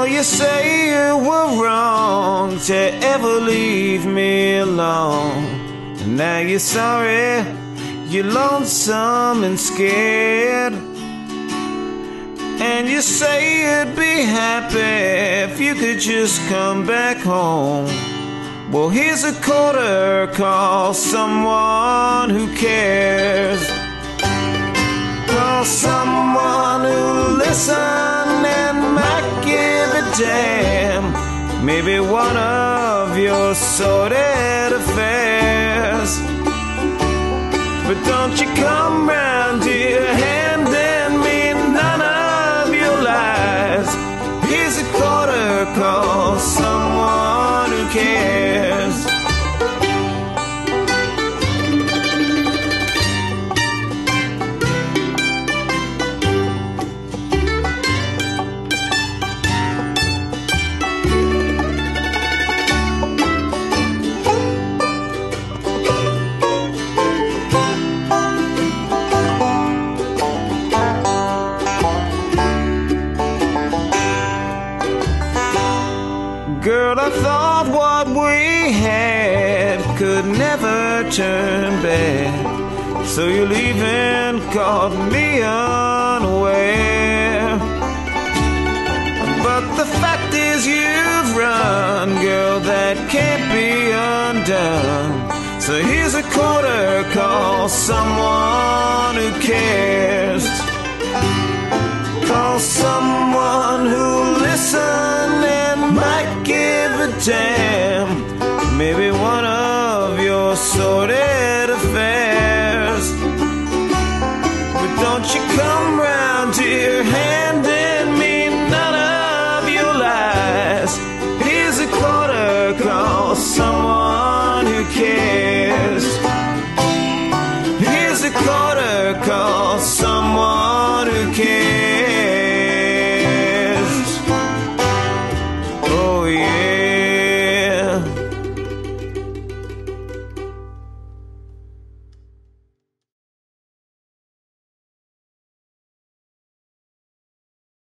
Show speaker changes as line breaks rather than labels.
Oh, you say you were wrong to ever leave me alone, and now you're sorry, you're lonesome and scared. And you say you'd be happy if you could just come back home. Well, here's a quarter, call someone who cares. Call someone who'll listen and might give a damn. Maybe one of your sordid affairs. But don't you come round, dear, handing me none of your lies. Here's a quarter, call someone who cares. Girl, I thought what we had could never turn bad, so you're leaving caught me unaware. But the fact is you've run, girl, that can't be undone. So here's a quarter, call someone who cares. Call someone who'll listen and might give a damn. Maybe one of your sordid affairs. But don't you come round, dear, handing me none of your lies. Here's a quarter, call someone who cares. Here's a quarter, call someone